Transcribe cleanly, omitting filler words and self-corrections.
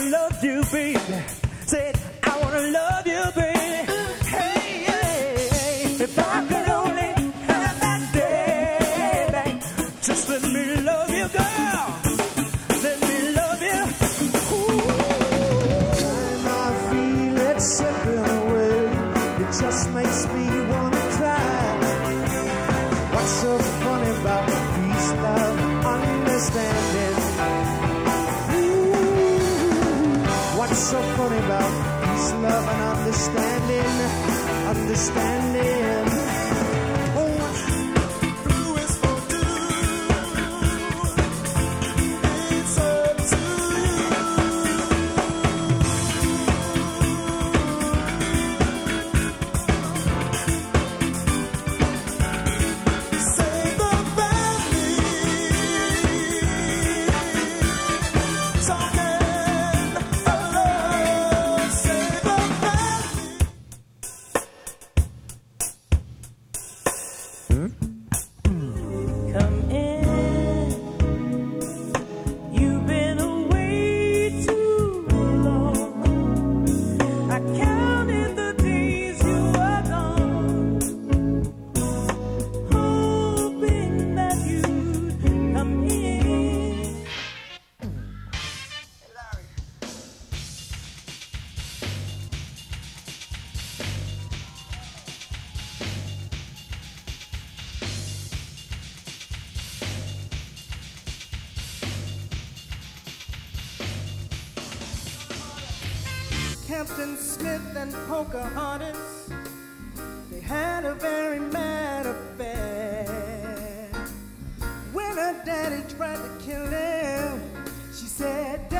wanna love you, baby. Said, I wanna love you, baby. Hey, hey, hey. If I could only have that day back, just let me love you, girl. Let me love you. Ooh. Time I feel it slipping away, it just makes me wanna cry. What's so funny about peace, love, understanding? What's so funny about peace, love, and understanding? Understanding. Oh, Who is for two? It's up to you. Say the family. Talking alone. Say the family. Come in. You've been away too long. I counted the days you were gone, hoping that you'd come in. Captain Smith and Pocahontas, they had a very mad affair. When her daddy tried to kill him, she said,